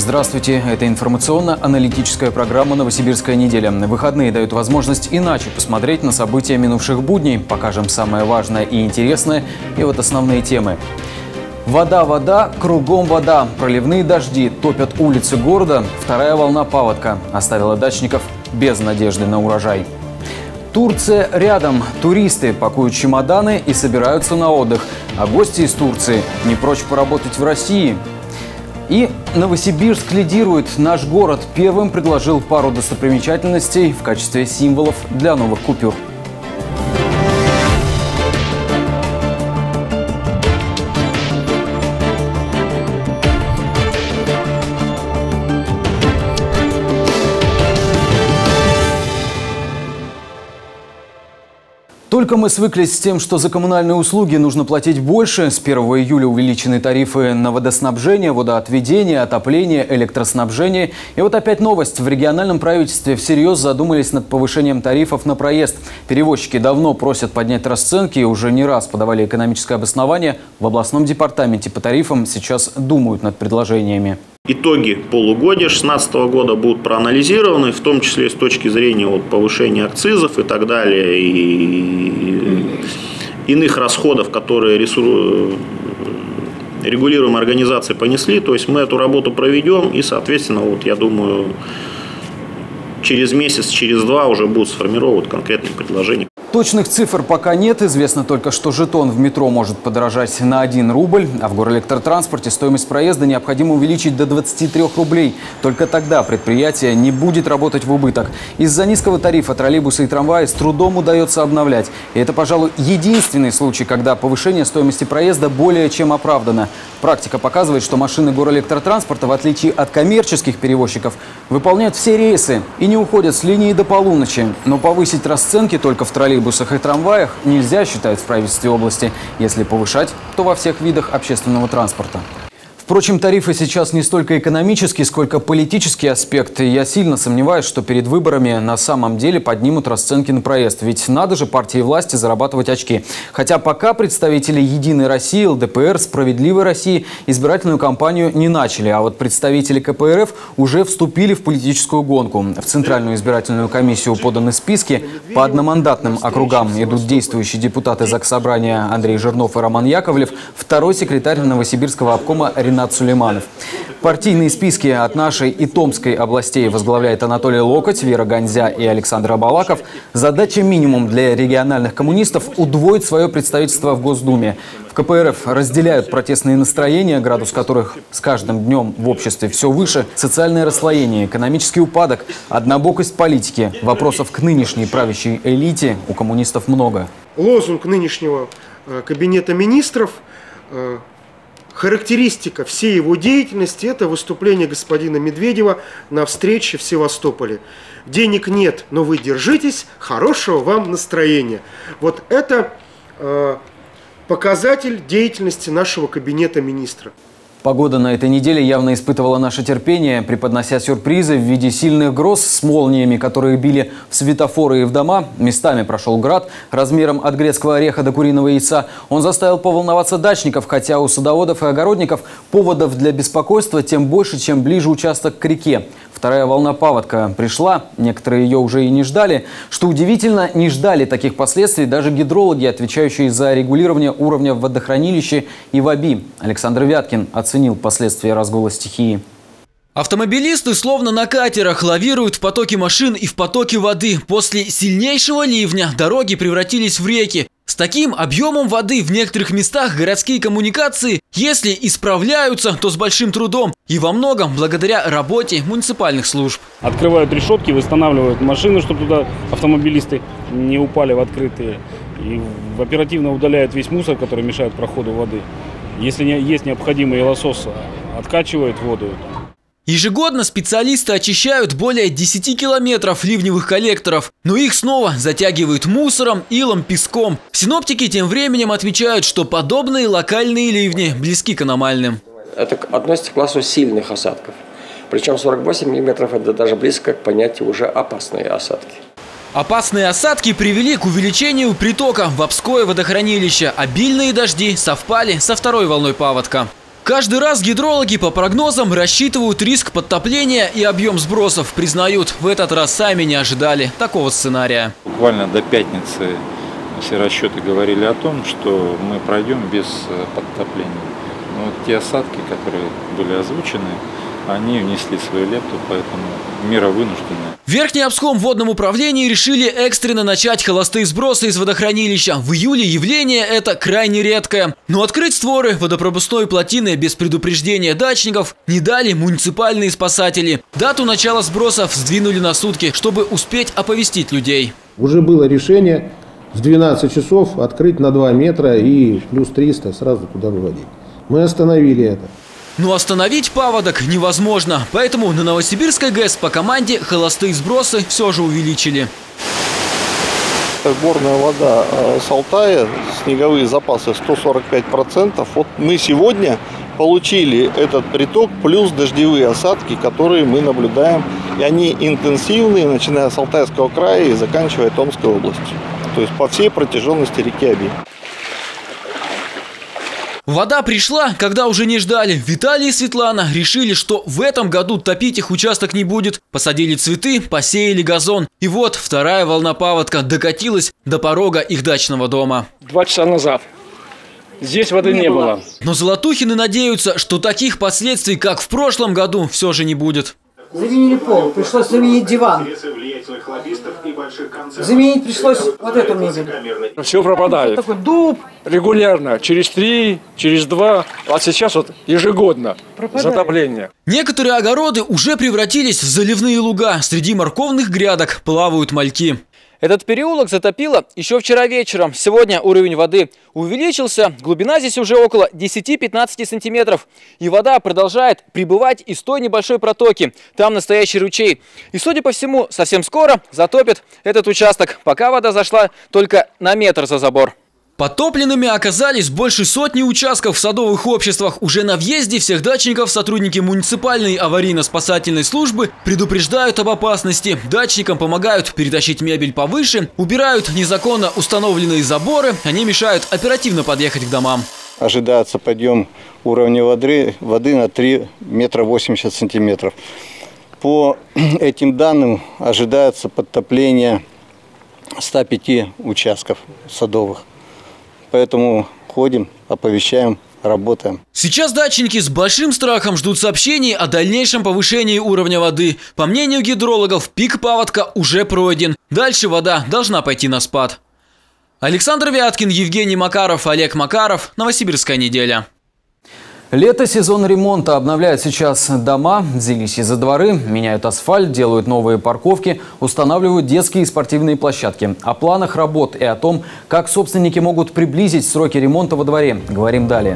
Здравствуйте, это информационно-аналитическая программа «Новосибирская неделя». Выходные дают возможность иначе посмотреть на события минувших будней. Покажем самое важное и интересное, и вот основные темы. Вода, вода, кругом вода. Проливные дожди топят улицы города. Вторая волна паводка оставила дачников без надежды на урожай. Турция рядом. Туристы пакуют чемоданы и собираются на отдых. А гости из Турции не прочь поработать в России. И Новосибирск лидирует. Наш город первым предложил пару достопримечательностей в качестве символов для новых купюр. Только мы свыклись с тем, что за коммунальные услуги нужно платить больше. С 1 июля увеличены тарифы на водоснабжение, водоотведение, отопление, электроснабжение. И вот опять новость. В региональном правительстве всерьез задумались над повышением тарифов на проезд. Перевозчики давно просят поднять расценки и уже не раз подавали экономическое обоснование. В областном департаменте по тарифам сейчас думают над предложениями. Итоги полугодия 2016 года будут проанализированы, в том числе с точки зрения повышения акцизов и так далее, и иных расходов, которые регулируемые организации понесли. То есть мы эту работу проведем и, соответственно, я думаю, через месяц, через два уже будут сформированы конкретные предложения. Точных цифр пока нет. Известно только, что жетон в метро может подорожать на 1 рубль, а в горэлектротранспорте стоимость проезда необходимо увеличить до 23 рублей. Только тогда предприятие не будет работать в убыток. Из-за низкого тарифа троллейбусы и трамваи с трудом удается обновлять. И это, пожалуй, единственный случай, когда повышение стоимости проезда более чем оправдано. Практика показывает, что машины горэлектротранспорта, в отличие от коммерческих перевозчиков, выполняют все рейсы и не уходят с линии до полуночи. Но повысить расценки только в троллейбусах и трамваях нельзя, считают в правительстве области. Если повышать, то во всех видах общественного транспорта. Впрочем, тарифы сейчас не столько экономический, сколько политический аспект. И я сильно сомневаюсь, что перед выборами на самом деле поднимут расценки на проезд. Ведь надо же партии власти зарабатывать очки. Хотя пока представители «Единой России», ЛДПР, «Справедливой России» избирательную кампанию не начали. А вот представители КПРФ уже вступили в политическую гонку. В Центральную избирательную комиссию поданы списки. По одномандатным округам идут действующие депутаты Заксобрания Андрей Жирнов и Роман Яковлев, второй секретарь Новосибирского обкома Ренат Сулейманов. Партийные списки от нашей и Томской областей возглавляет Анатолий Локоть, Вера Ганзя и Александр Абалаков. Задача минимум для региональных коммунистов – удвоить свое представительство в Госдуме. В КПРФ разделяют протестные настроения, градус которых с каждым днем в обществе все выше. Социальное расслоение, экономический упадок, однобокость политики. Вопросов к нынешней правящей элите у коммунистов много. Лозунг нынешнего кабинета министров – характеристика всей его деятельности – это выступление господина Медведева на встрече в Севастополе. Денег нет, но вы держитесь, хорошего вам настроения. Вот это показатель деятельности нашего кабинета министра. Погода на этой неделе явно испытывала наше терпение, преподнося сюрпризы в виде сильных гроз с молниями, которые били в светофоры и в дома. Местами прошел град размером от грецкого ореха до куриного яйца. Он заставил поволноваться дачников, хотя у садоводов и огородников поводов для беспокойства тем больше, чем ближе участок к реке. Вторая волна паводка пришла, некоторые ее уже и не ждали. Что удивительно, не ждали таких последствий даже гидрологи, отвечающие за регулирование уровня в водохранилище и в ОБИ. Александр Вяткин оценил последствия разгула стихии. Автомобилисты словно на катерах лавируют в потоке машин и в потоке воды. После сильнейшего ливня дороги превратились в реки. С таким объемом воды в некоторых местах городские коммуникации, если исправляются, то с большим трудом и во многом благодаря работе муниципальных служб. Открывают решетки, восстанавливают машины, чтобы туда автомобилисты не упали в открытые. И оперативно удаляют весь мусор, который мешает проходу воды. Если есть необходимый елосос, откачивают воду. Ежегодно специалисты очищают более 10 километров ливневых коллекторов, но их снова затягивают мусором, илом, песком. Синоптики тем временем отмечают, что подобные локальные ливни близки к аномальным. Это относится к классу сильных осадков. Причем 48 миллиметров – это даже близко к понятию уже опасные осадки. Опасные осадки привели к увеличению притока в Обское водохранилище. Обильные дожди совпали со второй волной паводка. Каждый раз гидрологи по прогнозам рассчитывают риск подтопления и объем сбросов. Признают, в этот раз сами не ожидали такого сценария. Буквально до пятницы все расчеты говорили о том, что мы пройдем без подтопления. Но вот те осадки, которые были озвучены, они внесли свою лепту, поэтому мера вынужденная. В Верхнеобском водном управлении решили экстренно начать холостые сбросы из водохранилища. В июле явление это крайне редкое. Но открыть створы водопропускной плотины без предупреждения дачников не дали муниципальные спасатели. Дату начала сбросов сдвинули на сутки, чтобы успеть оповестить людей. Уже было решение в 12 часов открыть на 2 метра и плюс 300 сразу туда выводить. Мы остановили это. Но остановить паводок невозможно, поэтому на Новосибирской ГЭС по команде холостые сбросы все же увеличили. Сборная вода с Алтая, снеговые запасы 145%. Вот мы сегодня получили этот приток плюс дождевые осадки, которые мы наблюдаем. И они интенсивные, начиная с Алтайского края и заканчивая Томской областью. То есть по всей протяженности реки Оби. Вода пришла, когда уже не ждали. Виталий и Светлана решили, что в этом году топить их участок не будет. Посадили цветы, посеяли газон. И вот вторая волна паводка докатилась до порога их дачного дома. 2 часа назад. Здесь воды не было. Но Золотухины надеются, что таких последствий, как в прошлом году, все же не будет. Заменили пол, пришлось заменить диван. Заменить пришлось вот эту мебель. Все пропадает. Такой дуб. Регулярно, через 3, через 2, а сейчас вот ежегодно затопление. Некоторые огороды уже превратились в заливные луга. Среди морковных грядок плавают мальки. Этот переулок затопило еще вчера вечером. Сегодня уровень воды увеличился. Глубина здесь уже около 10-15 сантиметров. И вода продолжает прибывать из той небольшой протоки. Там настоящий ручей. И, судя по всему, совсем скоро затопит этот участок, пока вода зашла только на метр за забор. Подтопленными оказались больше сотни участков в садовых обществах. Уже на въезде всех дачников сотрудники муниципальной аварийно-спасательной службы предупреждают об опасности. Дачникам помогают перетащить мебель повыше, убирают незаконно установленные заборы. Они мешают оперативно подъехать к домам. Ожидается подъем уровня воды на 3 метра 80 сантиметров. По этим данным ожидается подтопление 105 участков садовых. Поэтому ходим, оповещаем, работаем. Сейчас дачники с большим страхом ждут сообщений о дальнейшем повышении уровня воды. По мнению гидрологов, пик паводка уже пройден. Дальше вода должна пойти на спад. Александр Вяткин, Евгений Макаров, Олег Макаров. Новосибирская неделя. Лето, сезон ремонта. Обновляют сейчас дома, взялись за дворы, меняют асфальт, делают новые парковки, устанавливают детские и спортивные площадки. О планах работ и о том, как собственники могут приблизить сроки ремонта во дворе, говорим далее.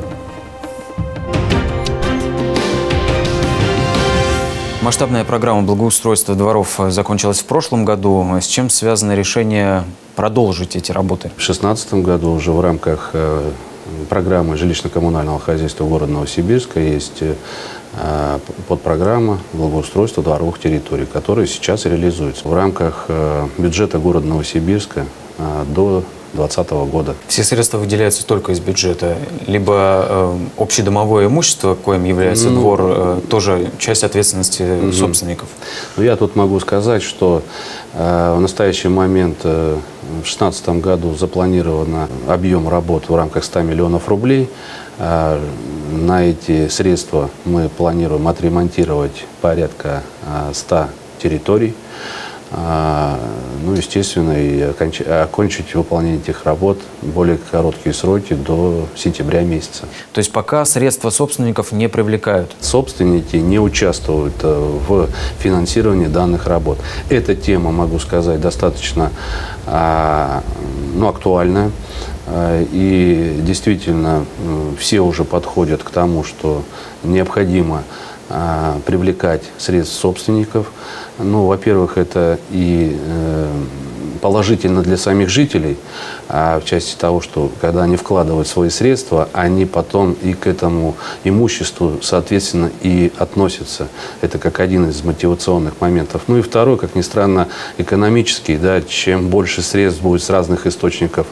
Масштабная программа благоустройства дворов закончилась в прошлом году. С чем связано решение продолжить эти работы? В 2016 году уже в рамках программы жилищно-коммунального хозяйства города Новосибирска есть подпрограмма благоустройства дворовых территорий, которая сейчас реализуется в рамках бюджета города Новосибирска до 2020 года. Все средства выделяются только из бюджета, либо общедомовое имущество, коим является двор, тоже часть ответственности собственников? Я тут могу сказать, что в настоящий момент в 2016 году запланирован объем работ в рамках 100 миллионов рублей. На эти средства мы планируем отремонтировать порядка 100 территорий. Естественно, и окончить выполнение этих работ в более короткие сроки до сентября месяца. То есть пока средства собственников не привлекают? Собственники не участвуют в финансировании данных работ. Эта тема, могу сказать, достаточно актуальная. И действительно, все уже подходят к тому, что необходимо привлекать средств собственников. Во-первых, это и положительно для самих жителей, в части того, что когда они вкладывают свои средства, они потом и к этому имуществу, соответственно, и относятся. Это как один из мотивационных моментов. Ну и второй, как ни странно, экономический. Да, чем больше средств будет с разных источников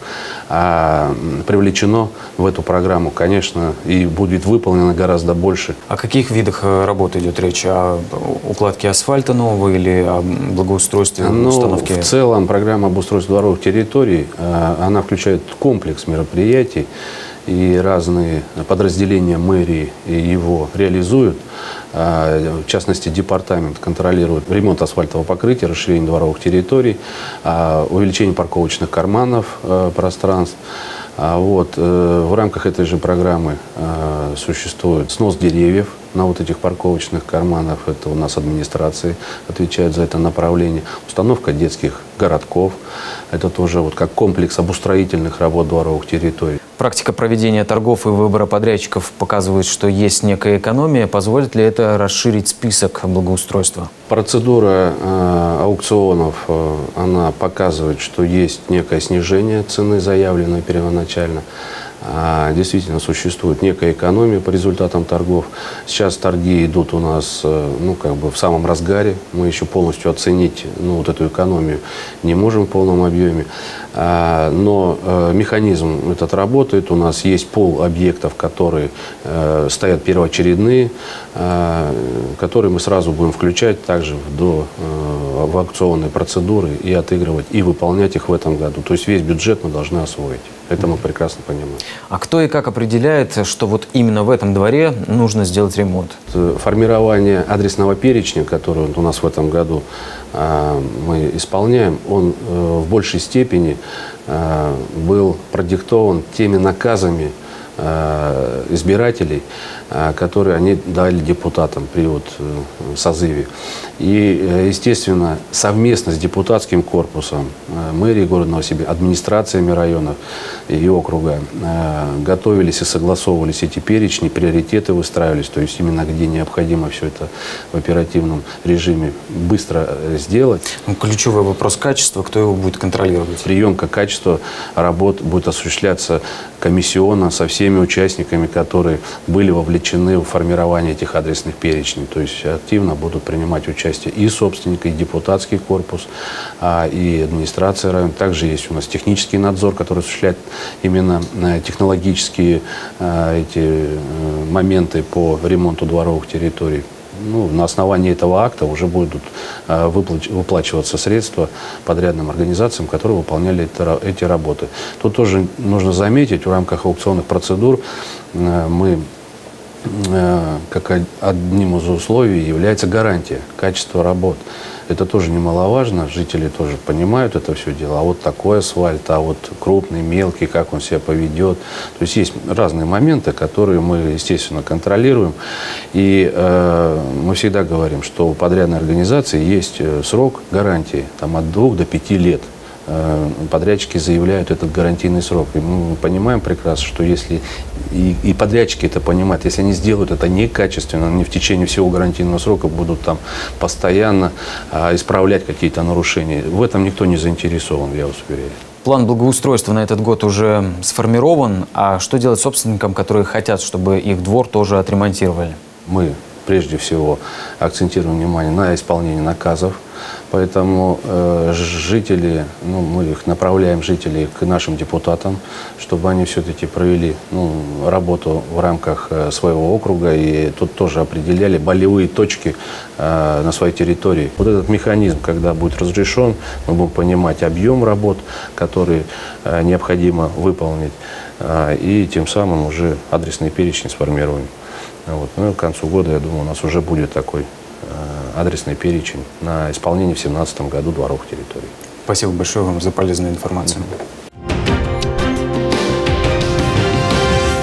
привлечено в эту программу, конечно, и будет выполнено гораздо больше. О каких видах работы идет речь? О укладке асфальта нового или о благоустройстве установки? В целом программа обустройства дворовых территорий, она включает комплекс мероприятий, и разные подразделения мэрии его реализуют. В частности, департамент контролирует ремонт асфальтового покрытия, расширение дворовых территорий, увеличение парковочных карманов, пространств. В рамках этой же программы существует снос деревьев на вот этих парковочных карманах. Это у нас администрации отвечает за это направление. Установка детских городков. Это тоже вот как комплекс обустроительных работ дворовых территорий. Практика проведения торгов и выбора подрядчиков показывает, что есть некая экономия. Позволит ли это расширить список благоустройства? Процедура аукционов, она показывает, что есть некое снижение цены, заявленной первоначально. Действительно существует некая экономия по результатам торгов. Сейчас торги идут у нас в самом разгаре. Мы еще полностью оценить вот эту экономию не можем в полном объеме. Но механизм этот работает. У нас есть пул объектов, которые стоят первоочередные, которые мы сразу будем включать также в аукционные процедуры и отыгрывать, и выполнять их в этом году. То есть весь бюджет мы должны освоить. Это мы прекрасно понимаем. А кто и как определяет, что вот именно в этом дворе нужно сделать ремонт? Формирование адресного перечня, который у нас в этом году мы исполняем, он в большей степени был продиктован теми наказами избирателей, которые они дали депутатам при созыве. И, естественно, совместно с депутатским корпусом мэрии города Новосибирска, администрациями районов и округа готовились и согласовывались эти перечни, приоритеты выстраивались, то есть именно где необходимо все это в оперативном режиме быстро сделать. Ключевой вопрос качества, кто его будет контролировать? Приемка качества работ будет осуществляться комиссионно со всеми участниками, которые были вовлечены в формирование этих адресных перечней. То есть активно будут принимать участие и собственник, и депутатский корпус, и администрация района. Также есть у нас технический надзор, который осуществляет именно технологические эти моменты по ремонту дворовых территорий. На основании этого акта уже будут выплачиваться средства подрядным организациям, которые выполняли эти работы. Тут тоже нужно заметить, в рамках аукционных процедур мы, как одним из условий, является гарантия качества работ. Это тоже немаловажно, жители тоже понимают это все дело. А вот такой асфальт, а вот крупный, мелкий, как он себя поведет. То есть есть разные моменты, которые мы, естественно, контролируем. И мы всегда говорим, что у подрядной организации есть срок гарантии от 2 до 5 лет. Подрядчики заявляют этот гарантийный срок. И мы понимаем прекрасно, что если и подрядчики это понимают, если они сделают это некачественно, они в течение всего гарантийного срока будут там постоянно исправлять какие-то нарушения. В этом никто не заинтересован, я вас уверяю. План благоустройства на этот год уже сформирован. А что делать собственникам, которые хотят, чтобы их двор тоже отремонтировали? Мы прежде всего акцентируем внимание на исполнении наказов. Поэтому жители, мы их направляем, жителей, к нашим депутатам, чтобы они все-таки провели работу в рамках своего округа и тут тоже определяли болевые точки на своей территории. Вот этот механизм, когда будет разрешен, мы будем понимать объем работ, которые необходимо выполнить, и тем самым уже адресный перечень сформируем. К концу года, я думаю, у нас уже будет такой адресный перечень на исполнение в 2017 году дворовых территорий. Спасибо большое вам за полезную информацию.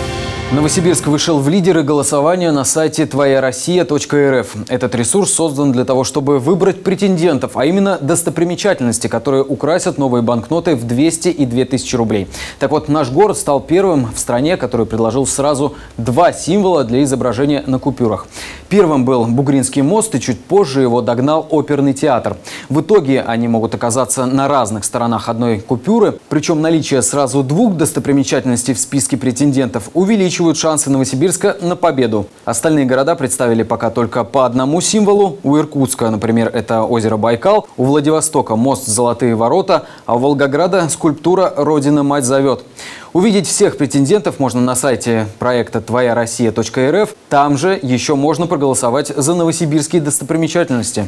Новосибирск вышел в лидеры голосования на сайте твояроссия.рф. Этот ресурс создан для того, чтобы выбрать претендентов, а именно достопримечательности, которые украсят новые банкноты в 200 и 2000 рублей. Так вот, наш город стал первым в стране, который предложил сразу два символа для изображения на купюрах. Первым был Бугринский мост, и чуть позже его догнал оперный театр. В итоге они могут оказаться на разных сторонах одной купюры. Причем наличие сразу двух достопримечательностей в списке претендентов увеличивает шансы Новосибирска на победу. Остальные города представили пока только по одному символу. У Иркутска, например, это озеро Байкал, у Владивостока мост «Золотые ворота», а у Волгограда скульптура «Родина мать зовет». Увидеть всех претендентов можно на сайте проекта твояроссия.рф. Там же еще можно проголосовать за новосибирские достопримечательности.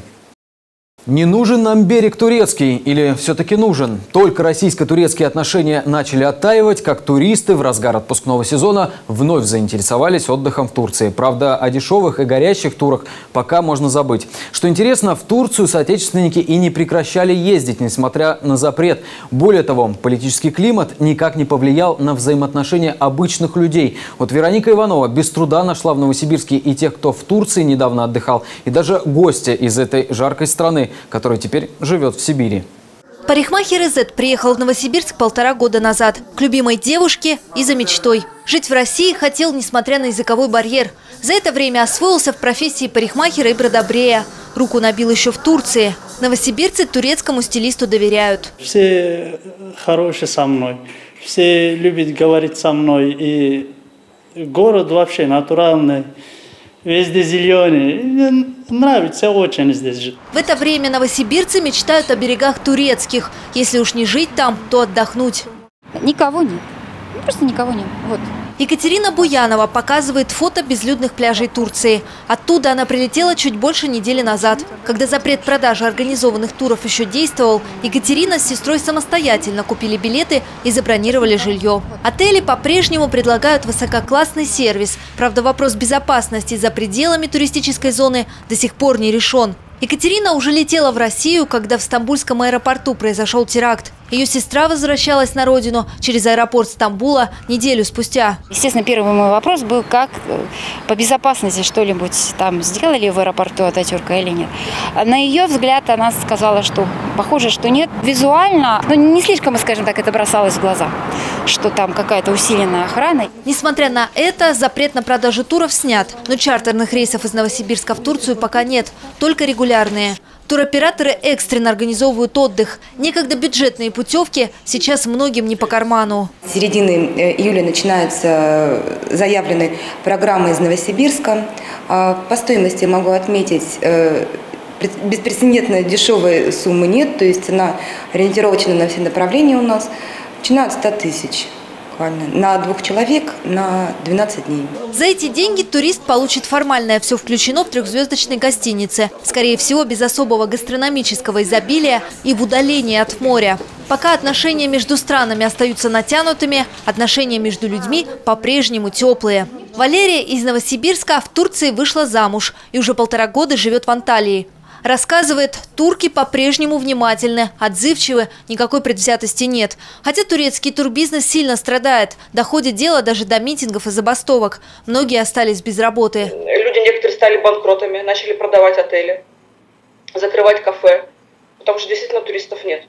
Не нужен нам берег турецкий или все-таки нужен? Только российско-турецкие отношения начали оттаивать, как туристы в разгар отпускного сезона вновь заинтересовались отдыхом в Турции. Правда, о дешевых и горящих турах пока можно забыть. Что интересно, в Турцию соотечественники и не прекращали ездить, несмотря на запрет. Более того, политический климат никак не повлиял на взаимоотношения обычных людей. Вот Вероника Иванова без труда нашла в Новосибирске и тех, кто в Турции недавно отдыхал, и даже гостя из этой жаркой страны, который теперь живет в Сибири. Парикмахер Изет приехал в Новосибирск 1,5 года назад. К любимой девушке и за мечтой. Жить в России хотел, несмотря на языковой барьер. За это время освоился в профессии парикмахера и бродобрея. Руку набил еще в Турции. Новосибирцы турецкому стилисту доверяют. Все хорошие со мной. Все любят говорить со мной. И город вообще натуральный. Везде зеленый. Мне нравится очень здесь жить. В это время новосибирцы мечтают о берегах турецких. Если уж не жить там, то отдохнуть. Никого нет. Просто никого нет. Вот. Екатерина Буянова показывает фото безлюдных пляжей Турции. Оттуда она прилетела чуть больше недели назад. Когда запрет продажи организованных туров еще действовал, Екатерина с сестрой самостоятельно купили билеты и забронировали жилье. Отели по-прежнему предлагают высококлассный сервис. Правда, вопрос безопасности за пределами туристической зоны до сих пор не решен. Екатерина уже летела в Россию, когда в Стамбульском аэропорту произошел теракт. Ее сестра возвращалась на родину через аэропорт Стамбула неделю спустя. Естественно, первый мой вопрос был, как по безопасности что-нибудь там сделали в аэропорту Ататюрка или нет. На ее взгляд она сказала, что похоже, что нет. Визуально, но не слишком, скажем так, это бросалось в глаза, что там какая-то усиленная охрана. Несмотря на это, запрет на продажу туров снят. Но чартерных рейсов из Новосибирска в Турцию пока нет, только регулярные. Туроператоры экстренно организовывают отдых. Некогда бюджетные путевки сейчас многим не по карману. С середины июля начинаются заявленные программы из Новосибирска. По стоимости могу отметить, беспрецедентно дешевой суммы нет, то есть она ориентировочна на все направления у нас. Начиная от 100 тысяч. На 2 человек на 12 дней. За эти деньги турист получит формальное «все включено» в 3-звездочной гостинице. Скорее всего, без особого гастрономического изобилия и в удалении от моря. Пока отношения между странами остаются натянутыми, отношения между людьми по-прежнему теплые. Валерия из Новосибирска в Турции вышла замуж и уже 1,5 года живет в Анталии. Рассказывает, турки по-прежнему внимательны, отзывчивы, никакой предвзятости нет. Хотя турецкий турбизнес сильно страдает. Доходит дело даже до митингов и забастовок. Многие остались без работы. Люди некоторые стали банкротами, начали продавать отели, закрывать кафе, потому что действительно туристов нет.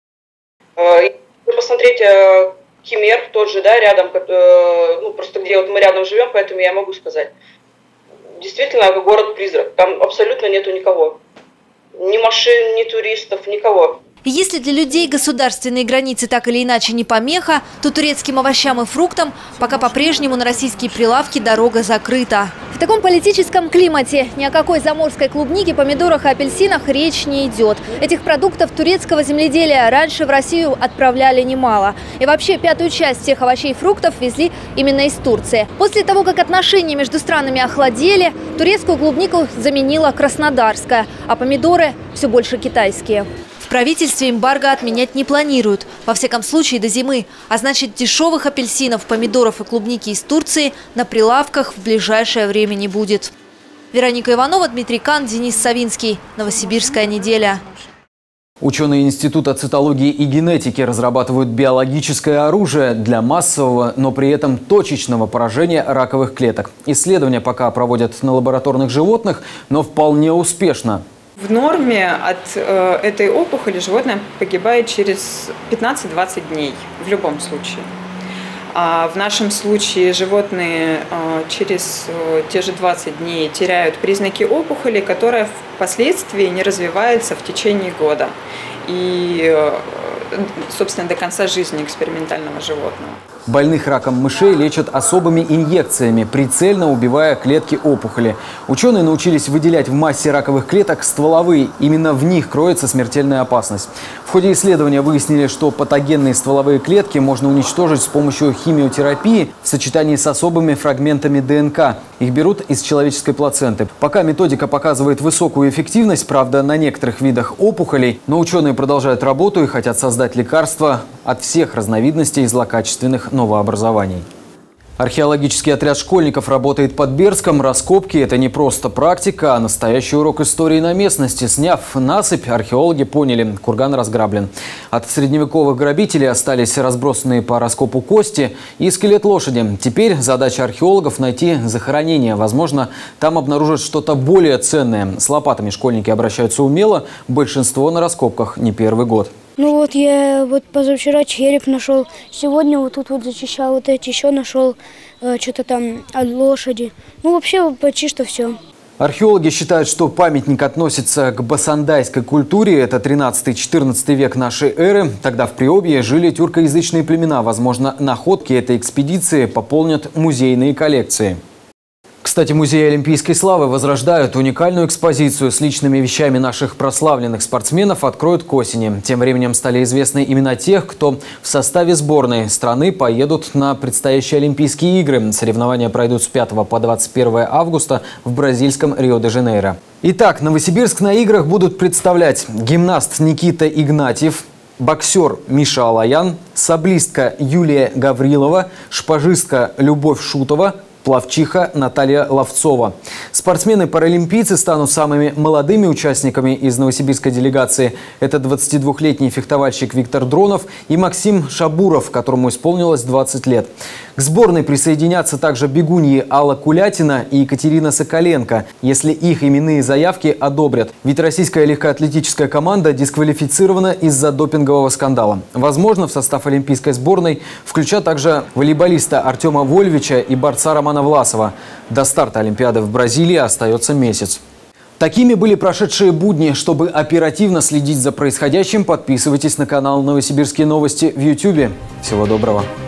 Посмотреть Кемер, тот же, да, рядом, ну, просто где вот мы рядом живем, поэтому я могу сказать. Действительно, город-призрак, там абсолютно нету никого. Ни машин, ни туристов, никого. Если для людей государственные границы так или иначе не помеха, то турецким овощам и фруктам пока по-прежнему на российские прилавки дорога закрыта. В таком политическом климате ни о какой заморской клубнике, помидорах и апельсинах речь не идет. Этих продуктов турецкого земледелия раньше в Россию отправляли немало. И вообще 5-ю часть всех овощей и фруктов везли именно из Турции. После того, как отношения между странами охладели, турецкую клубнику заменила краснодарская, а помидоры все больше китайские. В правительстве эмбарго отменять не планируют, во всяком случае до зимы. А значит, дешевых апельсинов, помидоров и клубники из Турции на прилавках в ближайшее время не будет. Вероника Иванова, Дмитрий Кан, Денис Савинский. Новосибирская неделя. Ученые Института цитологии и генетики разрабатывают биологическое оружие для массового, но при этом точечного поражения раковых клеток. Исследования пока проводят на лабораторных животных, но вполне успешно. В норме от этой опухоли животное погибает через 15-20 дней в любом случае. А в нашем случае животные через те же 20 дней теряют признаки опухоли, которая впоследствии не развивается в течение года и, собственно, до конца жизни экспериментального животного. Больных раком мышей лечат особыми инъекциями, прицельно убивая клетки опухоли. Ученые научились выделять в массе раковых клеток стволовые. Именно в них кроется смертельная опасность. В ходе исследования выяснили, что патогенные стволовые клетки можно уничтожить с помощью химиотерапии в сочетании с особыми фрагментами ДНК. Их берут из человеческой плаценты. Пока методика показывает высокую эффективность, правда, на некоторых видах опухолей, но ученые продолжают работу и хотят создать лекарства от всех разновидностей злокачественных новообразований. Археологический отряд школьников работает под Бердском. Раскопки – это не просто практика, а настоящий урок истории на местности. Сняв насыпь, археологи поняли – курган разграблен. От средневековых грабителей остались разбросанные по раскопу кости и скелет лошади. Теперь задача археологов – найти захоронение. Возможно, там обнаружат что-то более ценное. С лопатами школьники обращаются умело. Большинство на раскопках не первый год. Ну вот я позавчера череп нашел, сегодня вот тут вот зачищал, вот эти еще нашел что-то там от лошади. Ну вообще почти что все. Археологи считают, что памятник относится к басандайской культуре. Это 13-14 век нашей эры. Тогда в Приобье жили тюркоязычные племена. Возможно, находки этой экспедиции пополнят музейные коллекции. Кстати, Музей Олимпийской славы возрождают. Уникальную экспозицию с личными вещами наших прославленных спортсменов откроют к осени. Тем временем стали известны имена тех, кто в составе сборной страны поедут на предстоящие Олимпийские игры. Соревнования пройдут с 5 по 21 августа в бразильском Рио-де-Жанейро. Итак, Новосибирск на играх будут представлять гимнаст Никита Игнатьев, боксер Миша Алаян, саблистка Юлия Гаврилова, шпажистка Любовь Шутова, пловчиха Наталья Ловцова. Спортсмены-паралимпийцы станут самыми молодыми участниками из новосибирской делегации. Это 22-летний фехтовальщик Виктор Дронов и Максим Шабуров, которому исполнилось 20 лет. К сборной присоединятся также бегуньи Алла Кулятина и Екатерина Соколенко, если их именные заявки одобрят. Ведь российская легкоатлетическая команда дисквалифицирована из-за допингового скандала. Возможно, в состав олимпийской сборной включат также волейболиста Артема Вольвича и борца Романа Власова. До старта Олимпиады в Бразилии остается месяц. Такими были прошедшие будни. Чтобы оперативно следить за происходящим, подписывайтесь на канал «Новосибирские новости» в YouTube. Всего доброго.